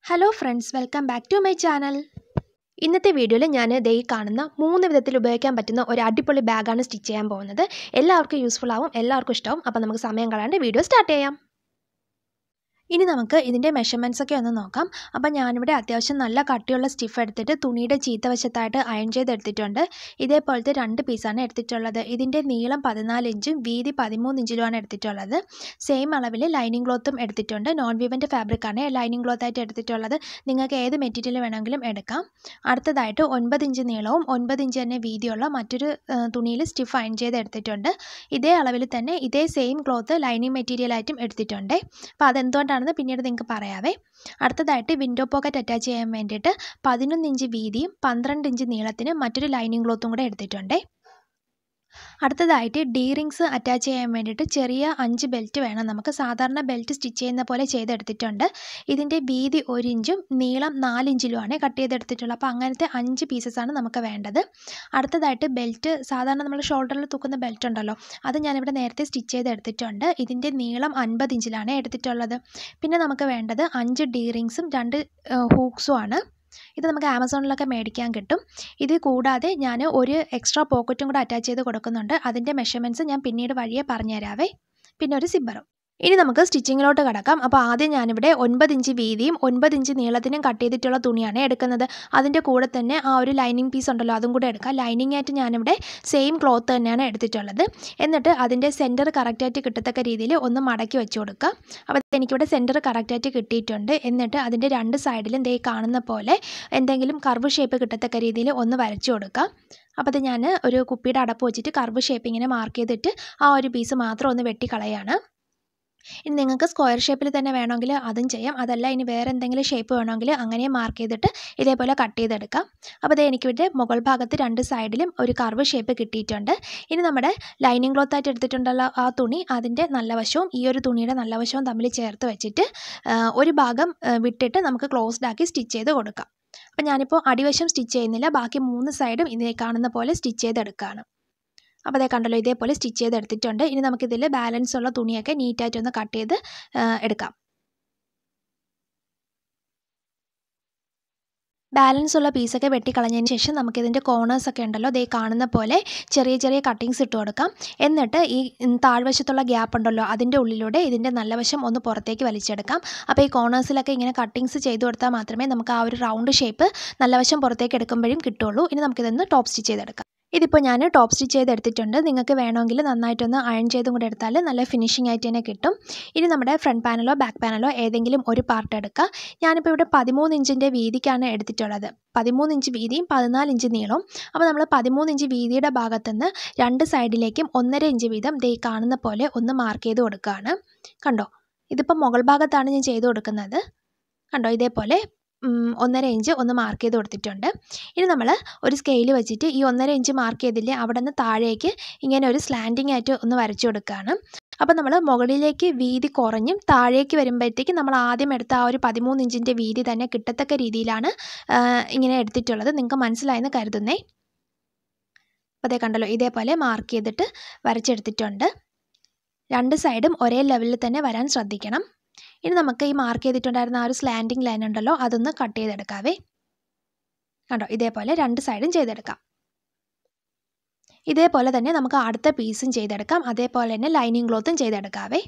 Hello friends, welcome back to my channel. ഇന്നത്തെ വീഡിയോയിൽ ഞാൻ ദേ കാണുന്ന 3 വിധത്തിൽ ഉപയോഗിക്കാൻ പറ്റുന്ന ഒരു അടിപൊളി ബാഗാണ് സ്റ്റിച്ച് ചെയ്യാൻ പോകുന്നത്. എല്ലാവർക്കും യൂസ്ഫുൾ ആവും, എല്ലാവർക്കും ഇഷ്ടമാവും. അപ്പോൾ നമുക്ക് സമയം കളയാണ്ട് വീഡിയോ സ്റ്റാർട്ട് ചെയ്യാം. ഇനി നമുക്ക് ഇതിൻ്റെ മെഷർമെൻറ്റ്സ് ഒക്കെ ഒന്ന് നോക്കാം. അപ്പോൾ ഞാനിവിടെ അത്യാവശ്യം നല്ല കട്ടിയുള്ള സ്റ്റിഫ് എടുത്തിട്ട് തുണിയുടെ ചീത്തവശത്തായിട്ട് അയൺ ചെയ്തെടുത്തിട്ടുണ്ട്. ഇതേപോലത്തെ 2 പീസാണ് എടുത്തിട്ടുള്ളത്. ഇതിൻ്റെ നീളം 14 ഇഞ്ചും വീതി 13 ഇഞ്ചിലുമാണ് എടുത്തിട്ടുള്ളത്. സെയിം അളവിൽ ലൈനിങ് ക്ലോത്തും എടുത്തിട്ടുണ്ട്. നോൺ വീവൻ്റെ ഫാബ്രിക്കാണ് ലൈനിങ് ക്ലോത്തായിട്ട് എടുത്തിട്ടുള്ളത്. നിങ്ങൾക്ക് ഏത് മെറ്റീരിയൽ വേണമെങ്കിലും എടുക്കാം. അടുത്തതായിട്ട് 9 ഇഞ്ച് നീളവും 9 ഇഞ്ച് തന്നെ വീതിയുള്ള മറ്റൊരു തുണിയിൽ സ്റ്റിഫ് അയൺ ചെയ്ത് എടുത്തിട്ടുണ്ട്. ഇതേ അളവിൽ തന്നെ ഇതേ സെയിം ക്ലോത്ത് ലൈനിങ് മെറ്റീരിയലായിട്ടും എടുത്തിട്ടുണ്ട്. അപ്പോൾ അതെന്തുകൊണ്ടാണ് പിന്നീട് നിങ്ങൾക്ക് പറയാവേ. അടുത്തതായിട്ട് വിൻഡോ പോക്കറ്റ് അറ്റാച്ച് ചെയ്യാൻ വേണ്ടിയിട്ട് 11 ഇഞ്ച് വീതിയും 12 ഇഞ്ച് നീളത്തിന് മറ്റൊരു ലൈനിങ് ക്ലോത്തും കൂടെ എടുത്തിട്ടുണ്ട്. അടുത്തതായിട്ട് ഡി റിങ്സ് അറ്റാച്ച് ചെയ്യാൻ വേണ്ടിയിട്ട് ചെറിയ 5 ബെൽറ്റ് വേണം. നമുക്ക് സാധാരണ ബെൽറ്റ് സ്റ്റിച്ച് ചെയ്യുന്ന പോലെ ചെയ്തെടുത്തിട്ടുണ്ട്. ഇതിൻ്റെ വീതി 1 ഇഞ്ചും നീളം 4 ഇഞ്ചിലുമാണ് കട്ട് ചെയ്തെടുത്തിട്ടുള്ളത്. അപ്പോൾ അങ്ങനത്തെ 5 പീസസാണ് നമുക്ക് വേണ്ടത്. അടുത്തതായിട്ട് ബെൽറ്റ് സാധാരണ നമ്മൾ ഷോൾഡറിൽ തൂക്കുന്ന ബെൽറ്റ് ഉണ്ടല്ലോ, അത് ഞാനിവിടെ നേരത്തെ സ്റ്റിച്ച് ചെയ്തെടുത്തിട്ടുണ്ട്. ഇതിൻ്റെ നീളം 50 ഇഞ്ചിലാണ് എടുത്തിട്ടുള്ളത്. പിന്നെ നമുക്ക് വേണ്ടത് 5 ഡി റിങ്സും 2 ഹൂക്സും ആണ്. ഇത് നമുക്ക് ആമസോണിലൊക്കെ മേടിക്കാൻ കിട്ടും. ഇത് കൂടാതെ ഞാൻ ഒരു എക്സ്ട്രാ പോക്കറ്റും കൂടെ അറ്റാച്ച് ചെയ്ത് കൊടുക്കുന്നുണ്ട്. അതിൻ്റെ മെഷർമെൻറ്റ്സ് ഞാൻ പിന്നീട് വഴിയെ പറഞ്ഞുതരാവേ. പിന്നെ ഒരു സിബ്ബറും. ഇനി നമുക്ക് സ്റ്റിച്ചിങ്ങിലോട്ട് കിടക്കാം. അപ്പോൾ ആദ്യം ഞാനിവിടെ 9 ഇഞ്ച് വീതിയും 9 ഇഞ്ച് നീളത്തിനും കട്ട് ചെയ്തിട്ടുള്ള തുണിയാണ് എടുക്കുന്നത്. അതിൻ്റെ കൂടെ തന്നെ ആ ഒരു ലൈനിങ് പീസ് ഉണ്ടല്ലോ, അതും കൂടെ എടുക്കാം. ലൈനിങ് ആയിട്ട് ഞാനിവിടെ സെയിം ക്ലോത്ത് തന്നെയാണ് എടുത്തിട്ടുള്ളത്. എന്നിട്ട് അതിൻ്റെ സെൻറ്റർ കറക്റ്റായിട്ട് കിട്ടത്തക്ക രീതിയിൽ ഒന്ന് മടക്കി വെച്ച് കൊടുക്കുക. അപ്പോൾ എനിക്കിവിടെ സെൻറ്റർ കറക്റ്റായിട്ട് കിട്ടിയിട്ടുണ്ട്. എന്നിട്ട് അതിൻ്റെ 2 സൈഡിലും ദേ കാണുന്ന പോലെ എന്തെങ്കിലും കർവ് ഷേപ്പ് കിട്ടത്തക്ക രീതിയിൽ ഒന്ന് വരച്ചു കൊടുക്കുക. അപ്പോൾ അത് ഞാൻ ഒരു കുപ്പിയുടെ അടപ്പ് വെച്ചിട്ട് കർവ് ഷേപ്പ് ഇങ്ങനെ മാർക്ക് ചെയ്തിട്ട് ആ ഒരു പീസ് മാത്രം ഒന്ന് വെട്ടിക്കളയാണ്. ഇനി നിങ്ങൾക്ക് സ്ക്വയർ ഷേപ്പിൽ തന്നെ വേണമെങ്കിൽ അതും ചെയ്യാം. അതല്ല ഇനി വേറെ എന്തെങ്കിലും ഷേപ്പ് വേണമെങ്കിൽ അങ്ങനെ മാർക്ക് ചെയ്തിട്ട് ഇതേപോലെ കട്ട് ചെയ്തെടുക്കാം. അപ്പോൾ ഇത് എനിക്കിവിടെ മുകൾ ഭാഗത്ത് 2 സൈഡിലും ഒരു കർവ് ഷേപ്പ് കിട്ടിയിട്ടുണ്ട്. ഇനി നമ്മുടെ ലൈനിങ് ക്ലോത്തായിട്ട് എടുത്തിട്ടുണ്ടല്ലോ ആ തുണി, അതിൻ്റെ നല്ല വശവും ഈ ഒരു തുണിയുടെ നല്ല വശവും തമ്മിൽ ചേർത്ത് വെച്ചിട്ട് ഒരു ഭാഗം വിട്ടിട്ട് നമുക്ക് ക്ലോസ്ഡ് ആക്കി സ്റ്റിച്ച് ചെയ്ത് കൊടുക്കാം. അപ്പോൾ ഞാനിപ്പോൾ അടിവശം സ്റ്റിച്ച് ചെയ്യുന്നില്ല, ബാക്കി 3 സൈഡും ഇതിനെ കാണുന്ന പോലെ സ്റ്റിച്ച് ചെയ്തെടുക്കുകയാണ്. അപ്പോൾ അതേ കണ്ടല്ലോ, ഇതേപോലെ സ്റ്റിച്ച് ചെയ്തെടുത്തിട്ടുണ്ട്. ഇനി നമുക്കിതിൽ ബാലൻസ് ഉള്ള തുണിയൊക്കെ നീറ്റായിട്ടൊന്ന് കട്ട് ചെയ്ത് എടുക്കാം. ബാലൻസ് ഉള്ള പീസൊക്കെ വെട്ടിക്കളഞ്ഞതിന് ശേഷം നമുക്കിതിൻ്റെ കോർണേഴ്സൊക്കെ ഉണ്ടല്ലോ, ദേ കാണുന്ന പോലെ ചെറിയ ചെറിയ കട്ടിങ്സ് ഇട്ട് കൊടുക്കാം. എന്നിട്ട് ഈ താഴ്വശത്തുള്ള ഗ്യാപ്പ് ഉണ്ടല്ലോ, അതിൻ്റെ ഉള്ളിലൂടെ ഇതിൻ്റെ നല്ല വശം ഒന്ന് പുറത്തേക്ക് വലിച്ചെടുക്കാം. അപ്പോൾ ഈ കോർണേഴ്സിലൊക്കെ ഇങ്ങനെ കട്ടിങ്സ് ചെയ്ത് കൊടുത്താൽ മാത്രമേ നമുക്ക് ആ ഒരു റൗണ്ട് ഷേപ്പ് നല്ല വശം പുറത്തേക്ക് എടുക്കുമ്പോഴും കിട്ടുള്ളൂ. ഇനി നമുക്കിതൊന്ന് ടോപ്പ് സ്റ്റിച്ച് ചെയ്തെടുക്കാം. ഇതിപ്പോൾ ഞാൻ ടോപ്പ് സ്റ്റിച്ച് ചെയ്തെടുത്തിട്ടുണ്ട്. നിങ്ങൾക്ക് വേണമെങ്കിൽ നന്നായിട്ടൊന്ന് അയൺ ചെയ്തും കൂടെ എടുത്താൽ നല്ല ഫിനിഷിംഗ് ആയിട്ട് തന്നെ കിട്ടും. ഇനി നമ്മുടെ ഫ്രണ്ട് പാനലോ ബാക്ക് പാനലോ ഏതെങ്കിലും ഒരു പാർട്ട് എടുക്കുക. ഞാനിപ്പോൾ ഇവിടെ 13 ഇഞ്ചിൻ്റെ വീതിക്കാണ് എടുത്തിട്ടുള്ളത്. 13 ഇഞ്ച് വീതിയും 14 ഇഞ്ച് നീളവും. അപ്പോൾ നമ്മൾ 13 ഇഞ്ച് വീതിയുടെ ഭാഗത്തുനിന്ന് 2 സൈഡിലേക്കും 1.5 ഇഞ്ച് വീതം ദേ കാണുന്ന പോലെ ഒന്ന് മാർക്ക് ചെയ്ത് കൊടുക്കുകയാണ്. കണ്ടോ, ഇതിപ്പോൾ മുകൾ ഭാഗത്താണ് ഞാൻ ചെയ്ത് കൊടുക്കുന്നത്. കണ്ടോ, ഇതേപോലെ 1.5 ഇഞ്ച് ഒന്ന് മാർക്ക് ചെയ്ത് കൊടുത്തിട്ടുണ്ട്. ഇനി നമ്മൾ ഒരു സ്കെയിൽ വെച്ചിട്ട് ഈ 1.5 ഇഞ്ച് മാർക്ക് ചെയ്തില്ലേ, അവിടെ നിന്ന് താഴേക്ക് ഇങ്ങനെ ഒരു സ്ലാൻഡിങ് ആയിട്ട് ഒന്ന് വരച്ചു കൊടുക്കുകയാണ്. അപ്പോൾ നമ്മൾ മുകളിലേക്ക് വീതി കുറഞ്ഞും താഴേക്ക് വരുമ്പോഴത്തേക്ക് നമ്മൾ ആദ്യം എടുത്ത ആ ഒരു 13 ഇഞ്ചിൻ്റെ വീതി തന്നെ കിട്ടത്തക്ക രീതിയിലാണ് ഇങ്ങനെ എടുത്തിട്ടുള്ളത്. നിങ്ങൾക്ക് മനസ്സിലായെന്ന് കരുതുന്നേ. അപ്പോൾ അതേ കണ്ടല്ലോ, ഇതേപോലെ മാർക്ക് ചെയ്തിട്ട് വരച്ചെടുത്തിട്ടുണ്ട്. 2 സൈഡും ഒരേ ലെവലിൽ തന്നെ വരാൻ ശ്രദ്ധിക്കണം. ഇനി നമുക്ക് ഈ മാർക്ക് ചെയ്തിട്ടുണ്ടായിരുന്ന ആ ഒരു സ്ലാൻഡിങ് ലൈൻ ഉണ്ടല്ലോ, അതൊന്ന് കട്ട് ചെയ്തെടുക്കാവേ. കണ്ടോ, ഇതേപോലെ 2 സൈഡും ചെയ്തെടുക്കാം. ഇതേപോലെ തന്നെ നമുക്ക് അടുത്ത പീസും ചെയ്തെടുക്കാം. അതേപോലെ തന്നെ ലൈനിങ് ക്ലോത്തും ചെയ്തെടുക്കാവേ.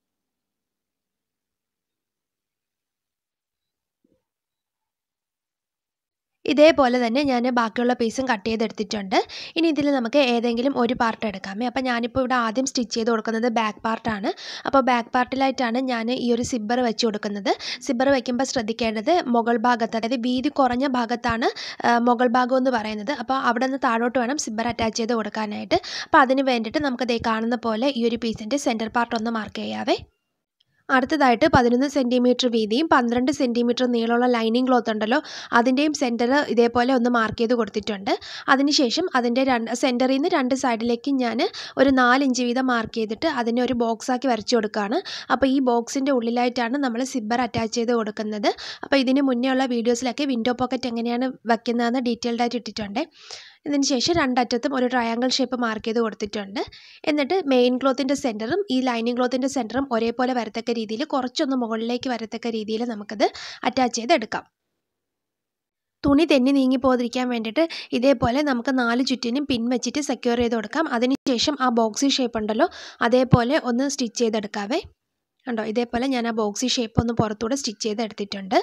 ഇതേപോലെ തന്നെ ഞാൻ ബാക്കിയുള്ള പീസും കട്ട് ചെയ്തെടുത്തിട്ടുണ്ട്. ഇനി ഇതിൽ നമുക്ക് ഏതെങ്കിലും ഒരു പാർട്ട് എടുക്കാമേ. അപ്പോൾ ഞാനിപ്പോൾ ഇവിടെ ആദ്യം സ്റ്റിച്ച് ചെയ്ത് കൊടുക്കുന്നത് ബാക്ക് പാർട്ടാണ്. അപ്പോൾ ബാക്ക് പാർട്ടിലായിട്ടാണ് ഞാൻ ഈ ഒരു സിബ്ബർ വെച്ച് കൊടുക്കുന്നത്. സിബ്ബർ വയ്ക്കുമ്പോൾ ശ്രദ്ധിക്കേണ്ടത് മുകൾ ഭാഗത്ത്, അതായത് വീതി കുറഞ്ഞ ഭാഗത്താണ് മുകൾ ഭാഗം എന്ന് പറയുന്നത്. അപ്പോൾ അവിടെ നിന്ന് താഴോട്ട് വേണം സിബ്ബർ അറ്റാച്ച് ചെയ്ത് കൊടുക്കാനായിട്ട്. അപ്പോൾ അതിന് വേണ്ടിയിട്ട് നമുക്ക് ദേ കാണുന്ന പോലെ ഈ ഒരു പീസിൻ്റെ സെൻറ്റർ പാർട്ട് ഒന്ന് മാർക്ക് ചെയ്യാവേ. അടുത്തതായിട്ട് 11 സെൻറ്റിമീറ്റർ വീതിയും 12 സെൻറ്റിമീറ്റർ നീളമുള്ള ലൈനിങ് ക്ലോത്ത് ഉണ്ടല്ലോ, അതിൻ്റെയും സെൻറ്റർ ഇതേപോലെ ഒന്ന് മാർക്ക് ചെയ്ത് കൊടുത്തിട്ടുണ്ട്. അതിനുശേഷം അതിൻ്റെ സെൻറ്ററിൽ നിന്ന് 2 സൈഡിലേക്ക് ഞാൻ ഒരു 4 ഇഞ്ച് വീതം മാർക്ക് ചെയ്തിട്ട് അതിനെ ഒരു ബോക്സാക്കി വരച്ചു കൊടുക്കുകയാണ്. അപ്പോൾ ഈ ബോക്സിൻ്റെ ഉള്ളിലായിട്ടാണ് നമ്മൾ സിബ്ബർ അറ്റാച്ച് ചെയ്ത് കൊടുക്കുന്നത്. അപ്പോൾ ഇതിന് മുന്നേ ഉള്ള വീഡിയോസിലൊക്കെ വിൻഡോ പോക്കറ്റ് എങ്ങനെയാണ് വയ്ക്കുന്നതെന്ന് ഡീറ്റെയിൽഡായിട്ട് ഇട്ടിട്ടുണ്ട്. ഇതിന് ശേഷം 2 അറ്റത്തും ഒരു ട്രയാങ്കിൾ ഷേപ്പ് മാർക്ക് ചെയ്ത് കൊടുത്തിട്ടുണ്ട്. എന്നിട്ട് മെയിൻ ക്ലോത്തിൻ്റെ സെൻറ്ററും ഈ ലൈനിങ് ക്ലോത്തിൻ്റെ സെൻറ്ററും ഒരേപോലെ വരത്തക്ക രീതിയിൽ കുറച്ചൊന്ന് മുകളിലേക്ക് വരത്തക്ക രീതിയിൽ നമുക്കത് അറ്റാച്ച് ചെയ്തെടുക്കാം. തുണി തെന്നി നീങ്ങി പോകാതിരിക്കാൻ വേണ്ടിയിട്ട് ഇതേപോലെ നമുക്ക് 4 ചുറ്റിനും പിൻ വെച്ചിട്ട് സെക്യൂർ ചെയ്ത് കൊടുക്കാം. അതിനുശേഷം ആ ബോക്സി ഷേപ്പ് ഉണ്ടല്ലോ അതേപോലെ ഒന്ന് സ്റ്റിച്ച് ചെയ്തെടുക്കാവേ. കണ്ടോ, ഇതേപോലെ ഞാൻ ആ ബോക്സി ഷേപ്പ് ഒന്ന് പുറത്തൂടെ സ്റ്റിച്ച് ചെയ്തെടുത്തിട്ടുണ്ട്.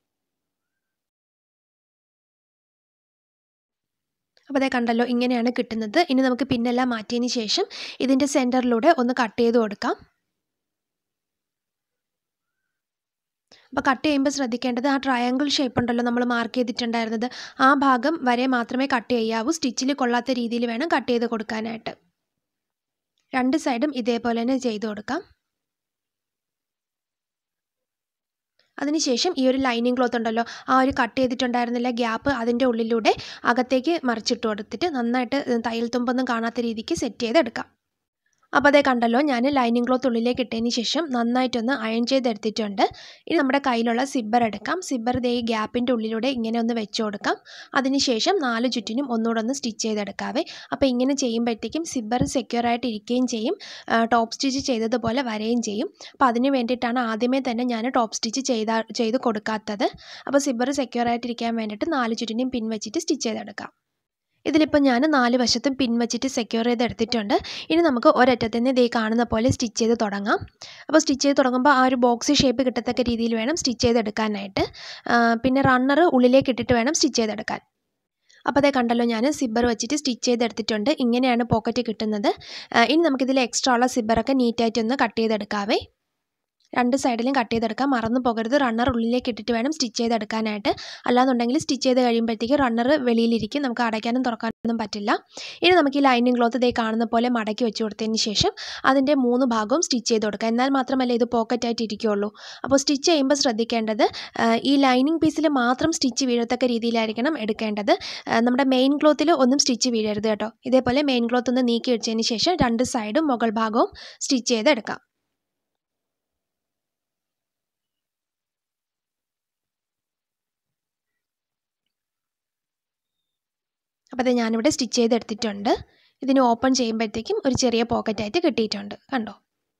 അപ്പോൾ അതേ കണ്ടല്ലോ, ഇങ്ങനെയാണ് കിട്ടുന്നത്. ഇനി നമുക്ക് പിന്നെല്ലാം മാറ്റിയതിന് ശേഷം ഇതിൻ്റെ സെൻറ്ററിലൂടെ ഒന്ന് കട്ട് ചെയ്ത് കൊടുക്കാം. അപ്പോൾ കട്ട് ചെയ്യുമ്പോൾ ശ്രദ്ധിക്കേണ്ടത് ആ ട്രയാങ്കിൾ ഷേപ്പ് ഉണ്ടല്ലോ നമ്മൾ മാർക്ക് ചെയ്തിട്ടുണ്ടായിരുന്നത്, ആ ഭാഗം വരെ മാത്രമേ കട്ട് ചെയ്യാവൂ. സ്റ്റിച്ചിൽ കൊള്ളാത്ത രീതിയിൽ വേണം കട്ട് ചെയ്ത് കൊടുക്കാനായിട്ട്. 2 സൈഡും ഇതേപോലെ തന്നെ ചെയ്ത് കൊടുക്കാം. അതിനുശേഷം ഈ ഒരു ലൈനിങ് ക്ലോത്ത് ഉണ്ടല്ലോ, ആ ഒരു കട്ട് ചെയ്തിട്ടുണ്ടായിരുന്നില്ല ഗ്യാപ്പ്, അതിൻ്റെ ഉള്ളിലൂടെ അകത്തേക്ക് മറിച്ചിട്ട് കൊടുത്തിട്ട് നന്നായിട്ട് തയ്യൽ തുമ്പൊന്നും കാണാത്ത രീതിക്ക് സെറ്റ് ചെയ്തെടുക്കാം. അപ്പോൾ അതേ കണ്ടല്ലോ, ഞാൻ ലൈനിങ് ക്ലോത്ത് ഉള്ളിലേക്ക് ഇട്ടതിന് ശേഷം നന്നായിട്ടൊന്ന് അയൺ ചെയ്തെടുത്തിട്ടുണ്ട്. ഇനി നമ്മുടെ കയ്യിലുള്ള സിബ്ബർ എടുക്കാം. സിബ്ബർ ഈ ഗ്യാപ്പിൻ്റെ ഉള്ളിലൂടെ ഇങ്ങനെ ഒന്ന് വെച്ച് കൊടുക്കാം. അതിനുശേഷം 4 ചുറ്റിനും ഒന്നുകൂടെ ഒന്ന് സ്റ്റിച്ച് ചെയ്തെടുക്കാവേ. അപ്പോൾ ഇങ്ങനെ ചെയ്യുമ്പോഴത്തേക്കും സിബ്ബർ സെക്യൂർ ആയിട്ട് ഇരിക്കുകയും ചെയ്യും, ടോപ്പ് സ്റ്റിച്ച് ചെയ്തതുപോലെ വരെയും ചെയ്യും. അപ്പോൾ അതിന് വേണ്ടിയിട്ടാണ് ആദ്യമേ തന്നെ ഞാൻ ടോപ്പ് സ്റ്റിച്ച് ചെയ്ത് കൊടുക്കാത്തത്. അപ്പോൾ സിബ്ബർ സെക്യൂർ ആയിട്ടിരിക്കാൻ വേണ്ടിയിട്ട് 4 ചുറ്റിനും പിൻ വെച്ചിട്ട് സ്റ്റിച്ച് ചെയ്തെടുക്കാം. ഇതിലിപ്പോൾ ഞാൻ 4 വശത്തും പിൻ വെച്ചിട്ട് സെക്യൂർ ചെയ്തെടുത്തിട്ടുണ്ട്. ഇനി നമുക്ക് ഒരറ്റത്ത് നിന്ന് ഇതേ കാണുന്ന പോലെ സ്റ്റിച്ച് ചെയ്ത് തുടങ്ങാം. അപ്പോൾ സ്റ്റിച്ച് ചെയ്ത് തുടങ്ങുമ്പോൾ ആ ഒരു ബോക്സി ഷേപ്പ് കിട്ടത്തക്ക രീതിയിൽ വേണം സ്റ്റിച്ച് ചെയ്തെടുക്കാനായിട്ട്. പിന്നെ റണ്ണർ ഉള്ളിലേക്ക് ഇട്ടിട്ട് വേണം സ്റ്റിച്ച് ചെയ്തെടുക്കാൻ. അപ്പോൾ അതേ കണ്ടല്ലോ, ഞാൻ സിബ്ബർ വെച്ചിട്ട് സ്റ്റിച്ച് ചെയ്തെടുത്തിട്ടുണ്ട്. ഇങ്ങനെയാണ് പോക്കറ്റ് കിട്ടുന്നത്. ഇനി നമുക്കിതിൽ എക്സ്ട്രാ ഉള്ള സിബ്ബറൊക്കെ നീറ്റായിട്ടൊന്ന് കട്ട് ചെയ്തെടുക്കാവേ. 2 സൈഡിലും കട്ട് ചെയ്തെടുക്കാം. മറന്നു പോകരുത്, റണ്ണർ ഉള്ളിലേക്ക് ഇട്ടിട്ട് വേണം സ്റ്റിച്ച് ചെയ്തെടുക്കാനായിട്ട്. അല്ലാന്നുണ്ടെങ്കിൽ സ്റ്റിച്ച് ചെയ്ത് കഴിയുമ്പോഴത്തേക്ക് റണ്ണർ വെളിയിലിരിക്കും, നമുക്ക് അടയ്ക്കാനും തുറക്കാനൊന്നും പറ്റില്ല. ഇനി നമുക്ക് ഈ ലൈനിങ് ക്ലോത്ത് ഇതേ കാണുന്ന പോലെ മടക്കി വെച്ച് കൊടുത്തതിന് ശേഷം അതിൻ്റെ 3 ഭാഗവും സ്റ്റിച്ച് ചെയ്ത് കൊടുക്കുക. എന്നാൽ മാത്രമല്ല ഇത് പോക്കറ്റായിട്ട് ഇരിക്കുകയുള്ളൂ. അപ്പോൾ സ്റ്റിച്ച് ചെയ്യുമ്പോൾ ശ്രദ്ധിക്കേണ്ടത് ഈ ലൈനിങ് പീസിൽ മാത്രം സ്റ്റിച്ച് വീഴത്തക്ക രീതിയിലായിരിക്കണം എടുക്കേണ്ടത്. നമ്മുടെ മെയിൻ ക്ലോത്തിൽ ഒന്നും സ്റ്റിച്ച് വീഴരുത് കേട്ടോ. ഇതേപോലെ മെയിൻ ക്ലോത്ത് ഒന്ന് നീക്കി വെച്ചതിന് ശേഷം 2 സൈഡും മുകൾ ഭാഗവും സ്റ്റിച്ച് ചെയ്തെടുക്കാം. അപ്പോൾ അത് ഞാനിവിടെ സ്റ്റിച്ച് ചെയ്തെടുത്തിട്ടുണ്ട്. ഇതിന് ഓപ്പൺ ചെയ്യുമ്പോഴത്തേക്കും ഒരു ചെറിയ പോക്കറ്റായിട്ട് കിട്ടിയിട്ടുണ്ട്. കണ്ടോ?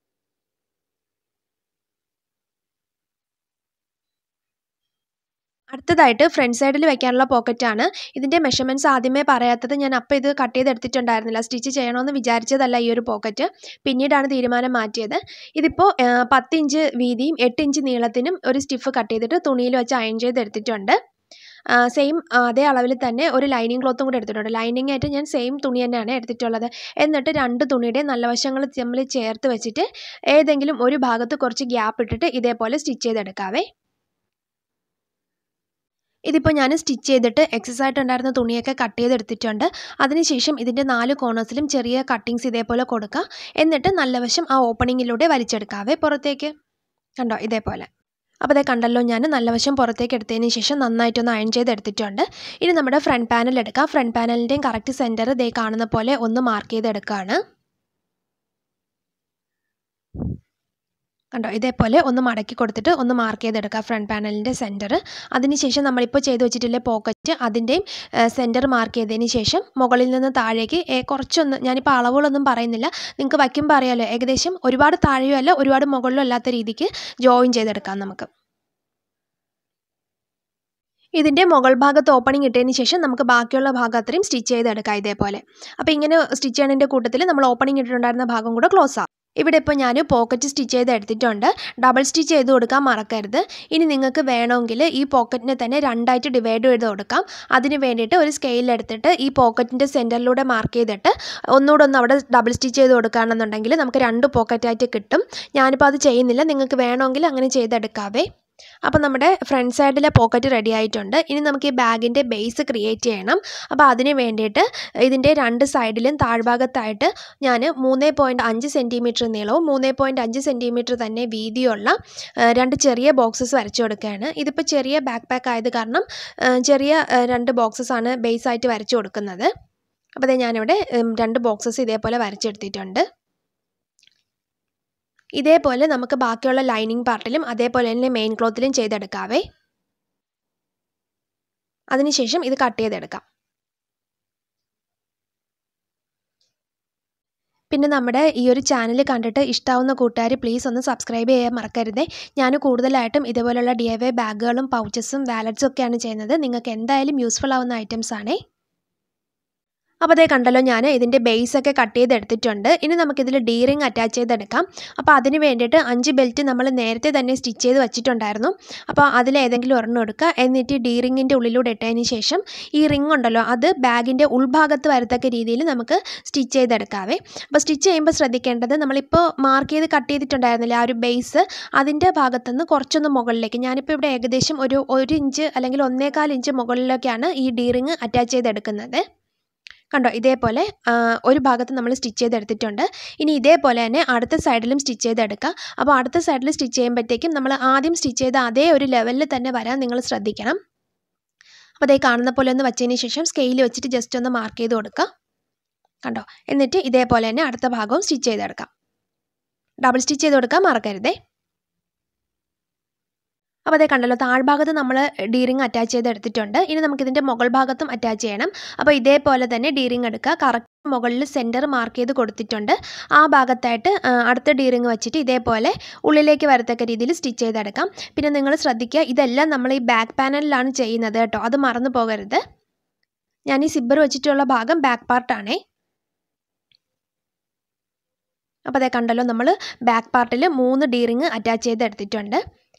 അടുത്തതായിട്ട് ഫ്രണ്ട് സൈഡിൽ വെക്കാനുള്ള പോക്കറ്റാണ്. ഇതിൻ്റെ മെഷർമെൻറ്റ്സ് ആദ്യമേ പറയാത്തത് ഞാൻ അപ്പോൾ ഇത് കട്ട് ചെയ്തെടുത്തിട്ടുണ്ടായിരുന്നില്ല. സ്റ്റിച്ച് ചെയ്യണമെന്ന് വിചാരിച്ചതല്ല ഈ ഒരു പോക്കറ്റ്, പിന്നീടാണ് തീരുമാനം മാറ്റിയത്. ഇതിപ്പോൾ 10 ഇഞ്ച് വീതിയും 8 ഇഞ്ച് നീളത്തിനും ഒരു സ്റ്റിഫ് കട്ട് ചെയ്തിട്ട് തുണിയിൽ വെച്ച് അയൺ ചെയ്തെടുത്തിട്ടുണ്ട്. സെയിം അതേ അളവിൽ തന്നെ ഒരു ലൈനിങ് ക്ലോത്തും കൂടെ എടുത്തിട്ടുണ്ട്. ലൈനിങ് ആയിട്ട് ഞാൻ സെയിം തുണി തന്നെയാണ് എടുത്തിട്ടുള്ളത്. എന്നിട്ട് 2 തുണിയുടെ നല്ല വശങ്ങൾ തമ്മിൽ ചേർത്ത് വെച്ചിട്ട് ഏതെങ്കിലും ഒരു ഭാഗത്ത് കുറച്ച് ഗ്യാപ്പ് ഇട്ടിട്ട് ഇതേപോലെ സ്റ്റിച്ച് ചെയ്തെടുക്കാവേ. ഇതിപ്പോൾ ഞാൻ സ്റ്റിച്ച് ചെയ്തിട്ട് എക്സസ് ആയിട്ടുണ്ടായിരുന്ന തുണിയൊക്കെ കട്ട് ചെയ്തെടുത്തിട്ടുണ്ട്. അതിനുശേഷം ഇതിൻ്റെ 4 കോർണേഴ്സിലും ചെറിയ കട്ടിങ്സ് ഇതേപോലെ കൊടുക്കുക. എന്നിട്ട് നല്ല വശം ആ ഓപ്പണിങ്ങിലൂടെ വലിച്ചെടുക്കാവേ പുറത്തേക്ക്. കണ്ടോ? ഇതേപോലെ. അപ്പോൾ അതേ കണ്ടല്ലോ, ഞാൻ നല്ല വശം പുറത്തേക്ക് എടുത്തതിന് ശേഷം നന്നായിട്ടൊന്ന് അയൺ ചെയ്തെടുത്തിട്ടുണ്ട്. ഇനി നമ്മുടെ ഫ്രണ്ട് പാനൽ എടുക്കാം. ഫ്രണ്ട് പാനലിൻ്റെയും കറക്റ്റ് സെൻറ്റർ ദേ കാണുന്ന പോലെ ഒന്ന് മാർക്ക് ചെയ്തെടുക്കുകയാണ്. കണ്ടോ? ഇതേപോലെ ഒന്ന് മടക്കി കൊടുത്തിട്ട് ഒന്ന് മാർക്ക് ചെയ്തെടുക്കുക ഫ്രണ്ട് പാനലിൻ്റെ സെൻറ്റർ. അതിനുശേഷം നമ്മളിപ്പോൾ ചെയ്ത് വെച്ചിട്ടില്ലേ പോക്കറ്റ്, അതിൻ്റെയും സെൻറ്റർ മാർക്ക് ചെയ്തതിന് ശേഷം മുകളിൽ നിന്ന് താഴേക്ക് കുറച്ചൊന്ന്, ഞാനിപ്പോൾ അളവുകളൊന്നും പറയുന്നില്ല, നിങ്ങൾക്ക് വയ്ക്കുമ്പോൾ അറിയാമല്ലോ, ഏകദേശം ഒരുപാട് താഴെയോ അല്ല ഒരുപാട് മുകളിലോ അല്ലാത്ത രീതിക്ക് ജോയിൻ ചെയ്തെടുക്കാം നമുക്ക്. ഇതിൻ്റെ മുകൾ ഭാഗത്ത് ഓപ്പണിംഗ് ഇട്ടതിന് ശേഷം നമുക്ക് ബാക്കിയുള്ള ഭാഗം അത്രയും സ്റ്റിച്ച് ചെയ്തെടുക്കാം ഇതേപോലെ. അപ്പോൾ ഇങ്ങനെ സ്റ്റിച്ച് ചെയ്യണതിൻ്റെ കൂട്ടത്തിൽ നമ്മൾ ഓപ്പണിംഗ് ഇട്ടിട്ടുണ്ടായിരുന്ന ഭാഗം കൂടെ ക്ലോസ് ആവും. ഇവിടെ ഇപ്പോൾ ഞാൻ പോക്കറ്റ് സ്റ്റിച്ച് ചെയ്ത് എടുത്തിട്ടുണ്ട്. ഡബിൾ സ്റ്റിച്ച് ചെയ്ത് കൊടുക്കാൻ മറക്കരുത്. ഇനി നിങ്ങൾക്ക് വേണമെങ്കിൽ ഈ പോക്കറ്റിനെ തന്നെ 2ആയിട്ട് ഡിവൈഡ് ചെയ്ത് കൊടുക്കാം. അതിന് വേണ്ടിയിട്ട് ഒരു സ്കെയിലെടുത്തിട്ട് ഈ പോക്കറ്റിൻ്റെ സെൻറ്ററിലൂടെ മാർക്ക് ചെയ്തിട്ട് ഒന്നുകൂടെ ഒന്ന് അവിടെ ഡബിൾ സ്റ്റിച്ച് ചെയ്ത് കൊടുക്കുകയാണെന്നുണ്ടെങ്കിൽ നമുക്ക് 2 പോക്കറ്റായിട്ട് കിട്ടും. ഞാനിപ്പോൾ അത് ചെയ്യുന്നില്ല, നിങ്ങൾക്ക് വേണമെങ്കിൽ അങ്ങനെ ചെയ്തെടുക്കാവേ. അപ്പോൾ നമ്മുടെ ഫ്രണ്ട് സൈഡിലെ പോക്കറ്റ് റെഡി ആയിട്ടുണ്ട്. ഇനി നമുക്ക് ഈ ബാഗിൻ്റെ ബേസ് ക്രിയേറ്റ് ചെയ്യണം. അപ്പോൾ അതിന് വേണ്ടിയിട്ട് ഇതിൻ്റെ 2 സൈഡിലും താഴ്ഭാഗത്തായിട്ട് ഞാൻ 3.5 സെൻറ്റിമീറ്റർ നീളവും 3.5 സെൻറ്റിമീറ്റർ തന്നെ വീതിയുള്ള 2 ചെറിയ ബോക്സസ് വരച്ചു കൊടുക്കുകയാണ്. ഇതിപ്പോൾ ചെറിയ ബാക്ക് പാക്ക് ആയത് കാരണം ചെറിയ 2 ബോക്സസാണ് ബേസായിട്ട് വരച്ചു കൊടുക്കുന്നത്. അപ്പോൾ അതേ ഞാനിവിടെ 2 ബോക്സസ് ഇതേപോലെ വരച്ചെടുത്തിട്ടുണ്ട്. ഇതേപോലെ നമുക്ക് ബാക്കിയുള്ള ലൈനിങ് പാർട്ടിലും അതേപോലെ തന്നെ മെയിൻ ക്ലോത്തിലും ചെയ്തെടുക്കാവേ. അതിനുശേഷം ഇത് കട്ട് ചെയ്തെടുക്കാം. പിന്നെ നമ്മുടെ ഈ ഒരു ചാനൽ കണ്ടിട്ട് ഇഷ്ടാവുന്ന കൂട്ടുകാർ പ്ലീസ് ഒന്ന് സബ്സ്ക്രൈബ് ചെയ്യാൻ മറക്കരുതേ. ഞാൻ കൂടുതലായിട്ടും ഇതുപോലുള്ള DIY ബാഗുകളും പൗച്ചസും വാലറ്റ്സും ഒക്കെയാണ് ചെയ്യുന്നത്. നിങ്ങൾക്ക് എന്തായാലും യൂസ്ഫുൾ ആവുന്ന ഐറ്റംസ് ആണേ. അപ്പോൾ അതേ കണ്ടല്ലോ, ഞാൻ ഇതിൻ്റെ ബേസൊക്കെ കട്ട് ചെയ്തെടുത്തിട്ടുണ്ട്. ഇനി നമുക്കിതിൽ ഡി റിങ് അറ്റാച്ച് ചെയ്തെടുക്കാം. അപ്പോൾ അതിന് വേണ്ടിയിട്ട് 5 ബെൽറ്റ് നമ്മൾ നേരത്തെ തന്നെ സ്റ്റിച്ച് ചെയ്ത് വെച്ചിട്ടുണ്ടായിരുന്നു. അപ്പോൾ അതിലേതെങ്കിലും ഒരെണ്ണം എടുക്കുക. എന്നിട്ട് ഡി റിങ്ങിൻ്റെ ഉള്ളിലൂടെ ഇട്ടതിന് ശേഷം ഈ റിങ് ഉണ്ടല്ലോ അത് ബാഗിൻ്റെ ഉൾഭാഗത്ത് വരത്തക്ക രീതിയിൽ നമുക്ക് സ്റ്റിച്ച് ചെയ്തെടുക്കാവേ. അപ്പോൾ സ്റ്റിച്ച് ചെയ്യുമ്പോൾ ശ്രദ്ധിക്കേണ്ടത്, നമ്മളിപ്പോൾ മാർക്ക് ചെയ്ത് കട്ട് ചെയ്തിട്ടുണ്ടായിരുന്നില്ല ആ ഒരു ബേസ്, അതിൻ്റെ ഭാഗത്തുനിന്ന് കുറച്ചൊന്ന് മുകളിലേക്ക്, ഞാനിപ്പോൾ ഇവിടെ ഏകദേശം ഒരു 1 ഇഞ്ച് അല്ലെങ്കിൽ 1.25 ഇഞ്ച് മുകളിലേക്കാണ് ഈ ഡി റിങ് അറ്റാച്ച് ചെയ്തെടുക്കുന്നത്. കണ്ടോ, ഇതേപോലെ ഒരു ഭാഗത്ത് നമ്മൾ സ്റ്റിച്ച് ചെയ്തെടുത്തിട്ടുണ്ട്. ഇനി ഇതേപോലെ തന്നെ അടുത്ത സൈഡിലും സ്റ്റിച്ച് ചെയ്തെടുക്കുക. അപ്പോൾ അടുത്ത സൈഡിൽ സ്റ്റിച്ച് ചെയ്യുമ്പോഴത്തേക്കും നമ്മൾ ആദ്യം സ്റ്റിച്ച് ചെയ്ത അതേ ഒരു ലെവലിൽ തന്നെ വരാൻ നിങ്ങൾ ശ്രദ്ധിക്കണം. അപ്പോൾ അതേ കാണുന്ന പോലെ ഒന്ന് വെച്ചതിന് ശേഷം സ്കെയിൽ വെച്ചിട്ട് ജസ്റ്റ് ഒന്ന് മാർക്ക് ചെയ്ത് കൊടുക്കുക. കണ്ടോ, എന്നിട്ട് ഇതേപോലെ തന്നെ അടുത്ത ഭാഗവും സ്റ്റിച്ച് ചെയ്തെടുക്കാം. ഡബിൾ സ്റ്റിച്ച് ചെയ്ത് കൊടുക്കാൻ മറക്കരുതേ. അപ്പോൾ അതേ കണ്ടല്ലോ, താഴ്ഭാഗത്ത് നമ്മൾ ഡി റിങ് അറ്റാച്ച് ചെയ്തെടുത്തിട്ടുണ്ട്. ഇനി നമുക്കിതിൻ്റെ മുകൾ ഭാഗത്തും അറ്റാച്ച് ചെയ്യണം. അപ്പോൾ ഇതേപോലെ തന്നെ ഡി റിങ് എടുക്കുക. കറക്റ്റ് മുകളിൽ സെൻറ്റർ മാർക്ക് ചെയ്ത് കൊടുത്തിട്ടുണ്ട്. ആ ഭാഗത്തായിട്ട് അടുത്ത ഡി റിങ് വെച്ചിട്ട് ഇതേപോലെ ഉള്ളിലേക്ക് വരത്തക്ക രീതിയിൽ സ്റ്റിച്ച് ചെയ്തെടുക്കാം. പിന്നെ നിങ്ങൾ ശ്രദ്ധിക്കുക, ഇതെല്ലാം നമ്മൾ ഈ ബാക്ക് പാനലിലാണ് ചെയ്യുന്നത് കേട്ടോ, അത് മറന്നു പോകരുത്. ഞാൻ ഈ സിബ്ബർ വെച്ചിട്ടുള്ള ഭാഗം ബാക്ക് പാർട്ടാണേ. അപ്പോൾ അതേ കണ്ടല്ലോ, നമ്മൾ ബാക്ക് പാർട്ടിൽ 3 ഡി റിങ് അറ്റാച്ച് ചെയ്തെടുത്തിട്ടുണ്ട്.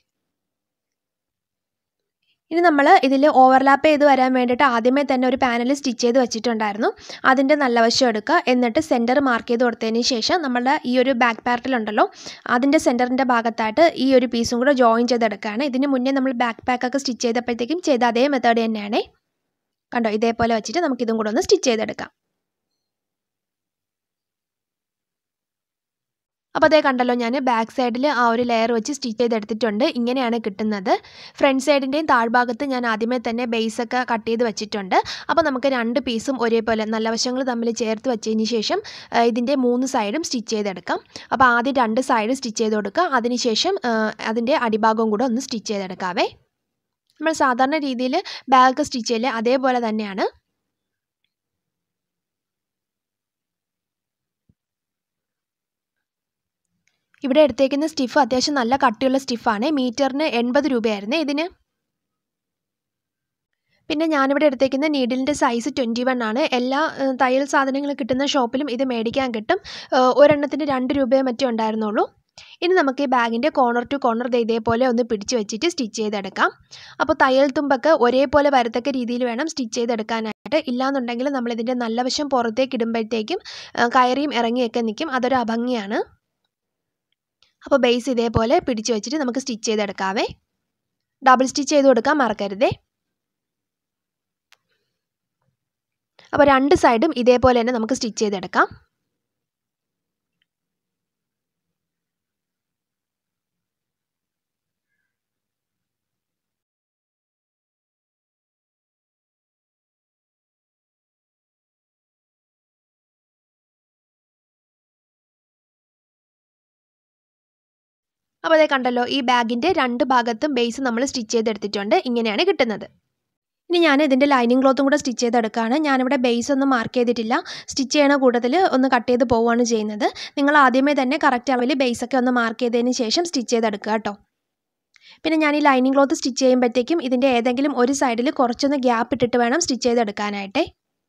ഇനി നമ്മൾ ഇതിൽ ഓവർലാപ്പ് ചെയ്ത് വരാൻ വേണ്ടിയിട്ട് ആദ്യമേ തന്നെ ഒരു പാനൽ സ്റ്റിച്ച് ചെയ്ത് വെച്ചിട്ടുണ്ടായിരുന്നു. അതിൻ്റെ നല്ല വശം എടുക്കുക. എന്നിട്ട് സെൻറ്റർ മാർക്ക് ചെയ്ത് കൊടുത്തതിന് ശേഷം നമ്മുടെ ഈ ഒരു ബാക്ക് പാർട്ടിലുണ്ടല്ലോ അതിൻ്റെ സെൻറ്ററിൻ്റെ ഭാഗത്തായിട്ട് ഈ ഒരു പീസും കൂടെ ജോയിൻ ചെയ്തെടുക്കുകയാണ്. ഇതിന് മുന്നേ നമ്മൾ ബാക്ക് പാക്കൊക്കെ സ്റ്റിച്ച് ചെയ്തപ്പോഴത്തേക്കും ചെയ്ത അതേ മെത്തേഡ് തന്നെയാണ്. കണ്ടോ, ഇതേപോലെ വെച്ചിട്ട് നമുക്കിതും കൂടെ ഒന്ന് സ്റ്റിച്ച് ചെയ്തെടുക്കാം. അപ്പോൾ അതേ കണ്ടല്ലോ, ഞാൻ ബാക്ക് സൈഡിൽ ആ ഒരു ലെയർ വെച്ച് സ്റ്റിച്ച് ചെയ്തെടുത്തിട്ടുണ്ട്. ഇങ്ങനെയാണ് കിട്ടുന്നത്. ഫ്രണ്ട് സൈഡിൻ്റെയും താഴ്ഭാഗത്ത് ഞാൻ ആദ്യമേ തന്നെ ബേസൊക്കെ കട്ട് ചെയ്ത് വെച്ചിട്ടുണ്ട്. അപ്പോൾ നമുക്ക് 2 പീസും ഒരേപോലെ നല്ല വശങ്ങൾ തമ്മിൽ ചേർത്ത് വെച്ചതിന് ശേഷം ഇതിൻ്റെ 3 സൈഡും സ്റ്റിച്ച് ചെയ്തെടുക്കാം. അപ്പോൾ ആദ്യം 2 സൈഡ് സ്റ്റിച്ച് ചെയ്ത് കൊടുക്കുക. അതിനുശേഷം അതിൻ്റെ അടിഭാഗവും കൂടെ ഒന്ന് സ്റ്റിച്ച് ചെയ്തെടുക്കാവേ. നമ്മൾ സാധാരണ രീതിയിൽ ബാഗൊക്കെ സ്റ്റിച്ച് ചെയ്യില്ലേ, അതേപോലെ തന്നെയാണ്. ഇവിടെ എടുത്തേക്കുന്ന സ്റ്റിഫ് അത്യാവശ്യം നല്ല കട്ടിയുള്ള സ്റ്റിഫാണ്. മീറ്ററിന് 80 രൂപയായിരുന്നേ ഇതിന്. പിന്നെ ഞാനിവിടെ എടുത്തേക്കുന്ന നീഡിലിൻ്റെ സൈസ് 21 ആണ്. എല്ലാ തയ്യൽ സാധനങ്ങൾ കിട്ടുന്ന ഷോപ്പിലും ഇത് മേടിക്കാൻ കിട്ടും. ഒരെണ്ണത്തിന് 2 രൂപയോ മറ്റേ ഉണ്ടായിരുന്നുള്ളൂ. ഇനി നമുക്ക് ഈ ബാഗിൻ്റെ കോർണർ ടു കോർണർ ഇതേപോലെ ഒന്ന് പിടിച്ച് വെച്ചിട്ട് സ്റ്റിച്ച് ചെയ്തെടുക്കാം. അപ്പോൾ തയ്യൽ തുമ്പൊക്കെ ഒരേപോലെ വരത്തക്ക രീതിയിൽ വേണം സ്റ്റിച്ച് ചെയ്തെടുക്കാനായിട്ട്. ഇല്ലാന്നുണ്ടെങ്കിൽ നമ്മളിതിൻ്റെ നല്ല വശം പുറത്തേക്ക് ഇടുമ്പോഴത്തേക്കും കയറിയും ഇറങ്ങിയൊക്കെ നിൽക്കും, അതൊരു അഭംഗിയാണ്. അപ്പോൾ ബേസ് ഇതേപോലെ പിടിച്ച് വെച്ചിട്ട് നമുക്ക് സ്റ്റിച്ച് ചെയ്തെടുക്കാവേ. ഡബിൾ സ്റ്റിച്ച് ചെയ്ത് കൊടുക്കാൻ മറക്കരുതേ. അപ്പോൾ 2 സൈഡും ഇതേപോലെ തന്നെ നമുക്ക് സ്റ്റിച്ച് ചെയ്തെടുക്കാം. അപ്പോൾ അതേ കണ്ടല്ലോ, ഈ ബാഗിൻ്റെ 2 ഭാഗത്തും ബേസ് നമ്മൾ സ്റ്റിച്ച് ചെയ്തെടുത്തിട്ടുണ്ട്. ഇങ്ങനെയാണ് കിട്ടുന്നത്. ഇനി ഞാൻ ഇതിൻ്റെ ലൈനിങ് ക്ലോത്തും കൂടെ സ്റ്റിച്ച് ചെയ്തെടുക്കുകയാണ്. ഞാനിവിടെ ബേസ് ഒന്നും മാർക്ക് ചെയ്തിട്ടില്ല. സ്റ്റിച്ച് ചെയ്യണ കൂട്ടത്തിൽ ഒന്ന് കട്ട് ചെയ്ത് പോവുകയാണ് ചെയ്യുന്നത്. നിങ്ങൾ ആദ്യമേ തന്നെ കറക്റ്റ് അളവിൽ ബേസൊക്കെ ഒന്ന് മാർക്ക് ചെയ്തതിന് ശേഷം സ്റ്റിച്ച് ചെയ്തെടുക്കുക കേട്ടോ. പിന്നെ ഞാൻ ഈ ലൈനിങ് ക്ലോത്ത് സ്റ്റിച്ച് ചെയ്യുമ്പോഴത്തേക്കും ഇതിൻ്റെ ഏതെങ്കിലും ഒരു സൈഡിൽ കുറച്ചൊന്ന് ഗ്യാപ്പ് ഇട്ടിട്ട് വേണം സ്റ്റിച്ച് ചെയ്തെടുക്കാനായിട്ടേ.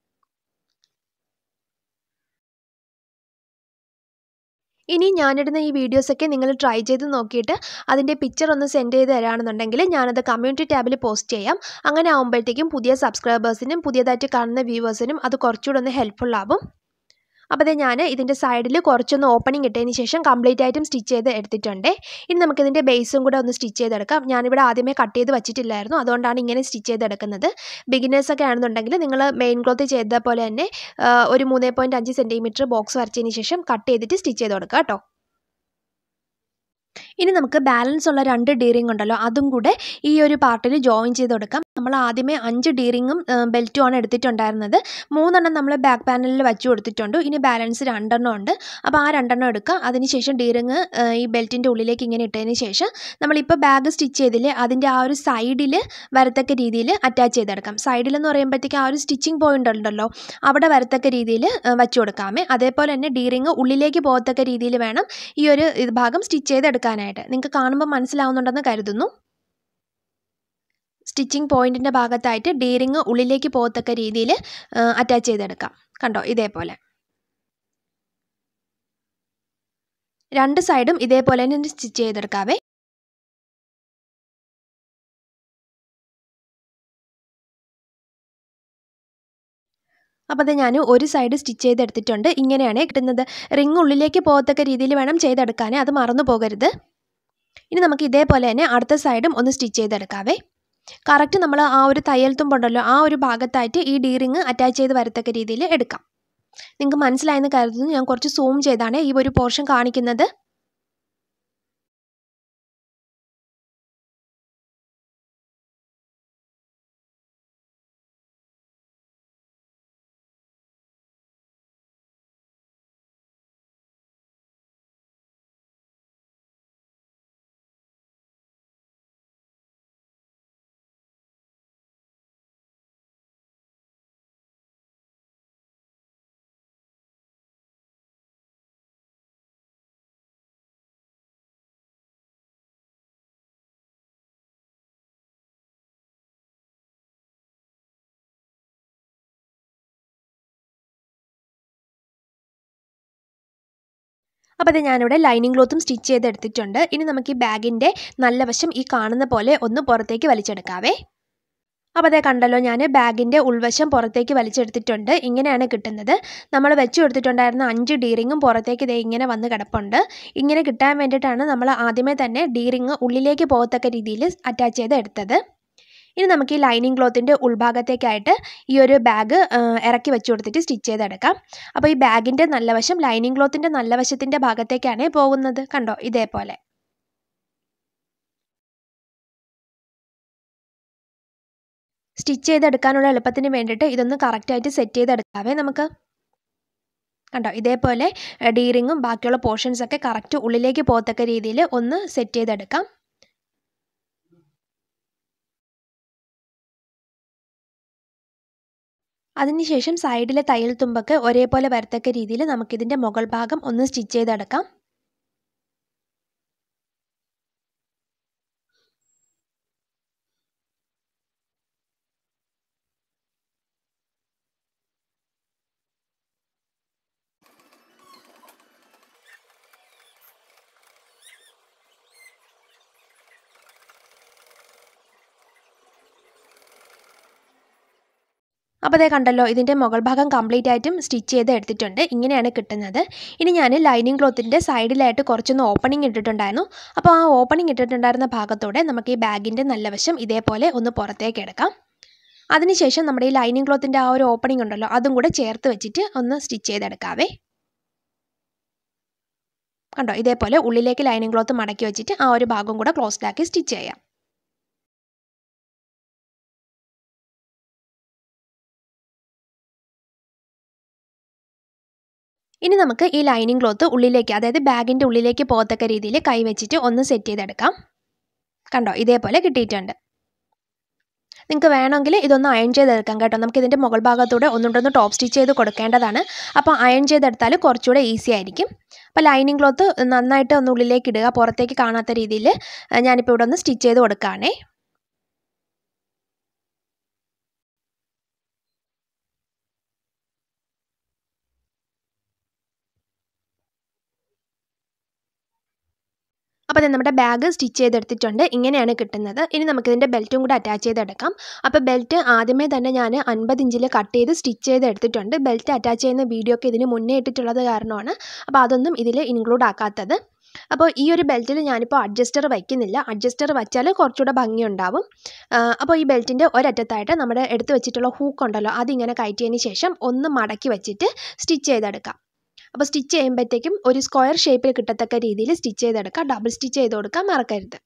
ഇനി ഞാനിടുന്ന ഈ വീഡിയോസൊക്കെ നിങ്ങൾ ട്രൈ ചെയ്ത് നോക്കിയിട്ട് അതിൻ്റെ പിക്ചർ ഒന്ന് സെൻഡ് ചെയ്ത് തരാണെന്നുണ്ടെങ്കിൽ ഞാനത് കമ്മ്യൂണിറ്റി ടാബിൽ പോസ്റ്റ് ചെയ്യാം. അങ്ങനെ ആകുമ്പോഴത്തേക്കും പുതിയ സബ്സ്ക്രൈബേഴ്സിനും പുതിയതായിട്ട് കാണുന്ന വ്യൂവേഴ്സിനും അത് കുറച്ചുകൂടെ ഒന്ന് ഹെൽപ്ഫുൾ ആവും. അപ്പോൾ ഞാൻ ഇതിൻ്റെ സൈഡിൽ കുറച്ചൊന്ന് ഓപ്പണിംഗ് ഇട്ടതിന് ശേഷം കംപ്ലീറ്റ് ആയിട്ടും സ്റ്റിച്ച് ചെയ്ത് എടുത്തിട്ടുണ്ട്. ഇനി നമുക്കിതിൻ്റെ ബേസും കൂടെ ഒന്ന് സ്റ്റിച്ച് ചെയ്തെടുക്കാം. ഞാനിവിടെ ആദ്യമേ കട്ട് ചെയ്ത് വെച്ചിട്ടില്ലായിരുന്നു, അതുകൊണ്ടാണ് ഇങ്ങനെ സ്റ്റിച്ച് ചെയ്തെടുക്കുന്നത്. ബിഗിനേഴ്സൊക്കെ ആണെന്നുണ്ടെങ്കിൽ നിങ്ങൾ മെയിൻ ക്ലോത്ത് ചെയ്ത പോലെ തന്നെ ഒരു 3.5 സെൻറ്റിമീറ്റർ ബോക്സ് വരച്ചതിന് ശേഷം കട്ട് ചെയ്തിട്ട് സ്റ്റിച്ച് ചെയ്ത് കൊടുക്കുക കേട്ടോ. ഇനി നമുക്ക് ബാലൻസ് ഉള്ള 2 ഡീറിംഗ് ഉണ്ടല്ലോ അതും കൂടെ ഈ ഒരു പാർട്ടിൽ ജോയിൻ ചെയ്ത് കൊടുക്കാം. നമ്മൾ ആദ്യമേ 5 ഡീറിങ്ങും ബെൽറ്റും ആണ് എടുത്തിട്ടുണ്ടായിരുന്നത്. 3 എണ്ണം നമ്മൾ ബാക്ക് പാനലിൽ വെച്ച് കൊടുത്തിട്ടുണ്ട്. ഇനി ബാലൻസ് 2 എണ്ണം ഉണ്ട്. അപ്പോൾ ആ 2 എണ്ണം എടുക്കുക. അതിനുശേഷം ഡീറിങ് ഈ ബെൽറ്റിൻ്റെ ഉള്ളിലേക്ക് ഇങ്ങനെ ഇട്ടതിന് ശേഷം നമ്മളിപ്പോൾ ബാഗ് സ്റ്റിച്ച് ചെയ്തില്ലേ അതിൻ്റെ ആ ഒരു സൈഡിൽ വരത്തക്ക രീതിയിൽ അറ്റാച്ച് ചെയ്തെടുക്കാം. സൈഡിലെന്ന് പറയുമ്പോഴത്തേക്ക് ആ ഒരു സ്റ്റിച്ചിങ് പോയിന്റ് ഉണ്ടല്ലോ അവിടെ വരത്തക്ക രീതിയിൽ വെച്ച് കൊടുക്കാമേ. അതേപോലെ തന്നെ ഡീറിങ് ഉള്ളിലേക്ക് പോകത്തക്ക രീതിയിൽ വേണം ഈ ഒരു ഭാഗം സ്റ്റിച്ച് ചെയ്തെടുക്കാനായിട്ട്. നിങ്ങൾക്ക് കാണുമ്പോൾ മനസ്സിലാവുന്നുണ്ടെന്ന് കരുതുന്നു. സ്റ്റിച്ചിങ് പോയിന്റിൻ്റെ ഭാഗത്തായിട്ട് ഡീറിങ് ഉള്ളിലേക്ക് പോകത്തക്ക രീതിയിൽ അറ്റാച്ച് ചെയ്തെടുക്കാം. കണ്ടോ, ഇതേപോലെ 2 സൈഡും ഇതേപോലെ തന്നെ സ്റ്റിച്ച് ചെയ്തെടുക്കാവേ. അപ്പോൾ അത് ഞാൻ ഒരു സൈഡ് സ്റ്റിച്ച് ചെയ്തെടുത്തിട്ടുണ്ട്. ഇങ്ങനെയാണ് കിട്ടുന്നത്. റിങ് ഉള്ളിലേക്ക് പോകത്തക്ക രീതിയിൽ വേണം ചെയ്തെടുക്കാൻ, അത് മറന്നു പോകരുത്. ഇനി നമുക്ക് ഇതേപോലെ തന്നെ അടുത്ത സൈഡും ഒന്ന് സ്റ്റിച്ച് ചെയ്തെടുക്കാവേ. കറക്റ്റ് നമ്മൾ ആ ഒരു തയ്യൽ തുമ്പുണ്ടല്ലോ ആ ഒരു ഭാഗത്തായിട്ട് ഈ ഡീറിങ് അറ്റാച്ച് ചെയ്ത് വരത്തക്ക രീതിയിൽ എടുക്കാം. നിങ്ങൾക്ക് മനസ്സിലായെന്ന് കരുതുന്നു. ഞാൻ കുറച്ച് സൂം ചെയ്താണ് ഈ ഒരു പോർഷൻ കാണിക്കുന്നത്. അപ്പോൾ അത് ഞാനിവിടെ ലൈനിങ് ക്ലോത്തും സ്റ്റിച്ച് ചെയ്തെടുത്തിട്ടുണ്ട്. ഇനി നമുക്ക് ഈ ബാഗിൻ്റെ നല്ല വശം ഈ കാണുന്ന പോലെ ഒന്ന് പുറത്തേക്ക് വലിച്ചെടുക്കാവേ. അപ്പോൾ അതേ കണ്ടല്ലോ, ഞാൻ ബാഗിൻ്റെ ഉൾവശം പുറത്തേക്ക് വലിച്ചെടുത്തിട്ടുണ്ട്. ഇങ്ങനെയാണ് കിട്ടുന്നത്. നമ്മൾ വെച്ച് കൊടുത്തിട്ടുണ്ടായിരുന്ന 5 ഡീറിങ്ങും പുറത്തേക്ക് ഇതേ ഇങ്ങനെ വന്ന് കിടപ്പുണ്ട്. ഇങ്ങനെ കിട്ടാൻ വേണ്ടിയിട്ടാണ് നമ്മൾ ആദ്യമേ തന്നെ ഡീറിങ് ഉള്ളിലേക്ക് പോകത്തക്ക രീതിയിൽ അറ്റാച്ച് ചെയ്ത് എടുത്തത്. ഇനി നമുക്ക് ഈ ലൈനിങ് ക്ലോത്തിൻ്റെ ഉൾഭാഗത്തേക്കായിട്ട് ഈ ഒരു ബാഗ് ഇറക്കി വെച്ച് കൊടുത്തിട്ട് സ്റ്റിച്ച് ചെയ്തെടുക്കാം. അപ്പോൾ ഈ ബാഗിൻ്റെ നല്ല വശം ലൈനിങ് ക്ലോത്തിൻ്റെ നല്ല വശത്തിൻ്റെ ഭാഗത്തേക്കാണ് പോകുന്നത്. കണ്ടോ, ഇതേപോലെ സ്റ്റിച്ച് ചെയ്തെടുക്കാനുള്ള എളുപ്പത്തിന് വേണ്ടിയിട്ട് ഇതൊന്ന് കറക്റ്റായിട്ട് സെറ്റ് ചെയ്തെടുക്കാവേ നമുക്ക്. കണ്ടോ, ഇതേപോലെ ഡീറിങ്ങും ബാക്കിയുള്ള പോർഷൻസൊക്കെ കറക്റ്റ് ഉള്ളിലേക്ക് പോകത്തക്ക രീതിയിൽ ഒന്ന് സെറ്റ് ചെയ്തെടുക്കാം. അതിനുശേഷം സൈഡിലെ തയ്യൽ തുമ്പൊക്കെ ഒരേപോലെ വരത്തക്ക രീതിയിൽ നമുക്കിതിൻ്റെ മുകൾ ഭാഗം ഒന്ന് സ്റ്റിച്ച് ചെയ്തെടുക്കാം. അപ്പോൾ അതേ കണ്ടല്ലോ, ഇതിൻ്റെ മുകൾ ഭാഗം കംപ്ലീറ്റ് ആയിട്ടും സ്റ്റിച്ച് ചെയ്ത് എടുത്തിട്ടുണ്ട്. ഇങ്ങനെയാണ് കിട്ടുന്നത്. ഇനി ഞാൻ ലൈനിങ് ക്ലോത്തിൻ്റെ സൈഡിലായിട്ട് കുറച്ചൊന്ന് ഓപ്പണിംഗ് ഇട്ടിട്ടുണ്ടായിരുന്നു. അപ്പോൾ ആ ഓപ്പണിംഗ് ഇട്ടിട്ടുണ്ടായിരുന്ന ഭാഗത്തോടെ നമുക്ക് ഈ ബാഗിൻ്റെ നല്ല വശം ഇതേപോലെ ഒന്ന് പുറത്തേക്ക് എടുക്കാം. അതിനുശേഷം നമ്മുടെ ഈ ലൈനിങ് ക്ലോത്തിൻ്റെ ആ ഒരു ഓപ്പണിംഗ് ഉണ്ടല്ലോ അതും കൂടെ ചേർത്ത് വെച്ചിട്ട് ഒന്ന് സ്റ്റിച്ച് ചെയ്തെടുക്കാവേ. കണ്ടോ, ഇതേപോലെ ഉള്ളിലേക്ക് ലൈനിങ് ക്ലോത്ത് മടക്കി വെച്ചിട്ട് ആ ഒരു ഭാഗം കൂടെ ക്ലോസ്ഡാക്കി സ്റ്റിച്ച് ചെയ്യാം. ഇനി നമുക്ക് ഈ ലൈനിങ് ക്ലോത്ത് ഉള്ളിലേക്ക്, അതായത് ബാഗിൻ്റെ ഉള്ളിലേക്ക് പോകത്തക്ക രീതിയിൽ കൈ വെച്ചിട്ട് ഒന്ന് സെറ്റ് ചെയ്തെടുക്കാം. കണ്ടോ, ഇതേപോലെ കിട്ടിയിട്ടുണ്ട്. നിങ്ങൾക്ക് വേണമെങ്കിൽ ഇതൊന്ന് അയൺ ചെയ്തെടുക്കാം കേട്ടോ. നമുക്ക് ഇതിൻ്റെ മുകൾ ഭാഗത്തൂടെ ഒന്നുകൊണ്ടൊന്ന് ടോപ്പ് സ്റ്റിച്ച് ചെയ്ത് കൊടുക്കേണ്ടതാണ്. അപ്പോൾ അയൺ ചെയ്തെടുത്താൽ കുറച്ചുകൂടെ ഈസി ആയിരിക്കും. അപ്പോൾ ലൈനിങ് ക്ലോത്ത് നന്നായിട്ട് ഒന്ന് ഉള്ളിലേക്ക് ഇടുക, പുറത്തേക്ക് കാണാത്ത രീതിയിൽ. ഞാനിപ്പോൾ ഇവിടെ ഒന്ന് സ്റ്റിച്ച് ചെയ്ത് കൊടുക്കുകയാണേ. അപ്പോൾ നമ്മുടെ ബാഗ് സ്റ്റിച്ച് ചെയ്തെടുത്തിട്ടുണ്ട്. ഇങ്ങനെയാണ് കിട്ടുന്നത്. ഇനി നമുക്കിതിൻ്റെ ബെൽറ്റും കൂടെ അറ്റാച്ച് ചെയ്തെടുക്കാം. അപ്പോൾ ബെൽറ്റ് ആദ്യമേ തന്നെ ഞാൻ 50 ഇഞ്ചിൽ കട്ട് ചെയ്ത് സ്റ്റിച്ച് ചെയ്തെടുത്തിട്ടുണ്ട്. ബെൽറ്റ് അറ്റാച്ച് ചെയ്യുന്ന വീഡിയോ ഒക്കെ ഇതിന് മുന്നേ ഇട്ടിട്ടുള്ളത് കാരണമാണ് അപ്പോൾ അതൊന്നും ഇതിൽ ഇൻക്ലൂഡ് ആക്കാത്തത്. അപ്പോൾ ഈ ഒരു ബെൽറ്റിൽ ഞാനിപ്പോൾ അഡ്ജസ്റ്റർ വയ്ക്കുന്നില്ല. അഡ്ജസ്റ്റർ വച്ചാൽ കുറച്ചുകൂടെ ഭംഗിയുണ്ടാവും. അപ്പോൾ ഈ ബെൽറ്റിൻ്റെ ഒരറ്റത്തായിട്ട് നമ്മുടെ എടുത്ത് വെച്ചിട്ടുള്ള ഹൂക്ക് ഉണ്ടല്ലോ അതിങ്ങനെ കയറ്റിയതിന് ശേഷം ഒന്ന് മടക്കി വെച്ചിട്ട് സ്റ്റിച്ച് ചെയ്തെടുക്കാം. അപ്പോൾ സ്റ്റിച്ച് ചെയ്യുമ്പോഴത്തേക്കും ഒരു സ്ക്വയർ ഷേപ്പിൽ കിട്ടത്തക്ക രീതിയിൽ സ്റ്റിച്ച് ചെയ്തെടുക്കുക. ഡബിൾ സ്റ്റിച്ച് ചെയ്ത് കൊടുക്കാൻ മറക്കരുത്.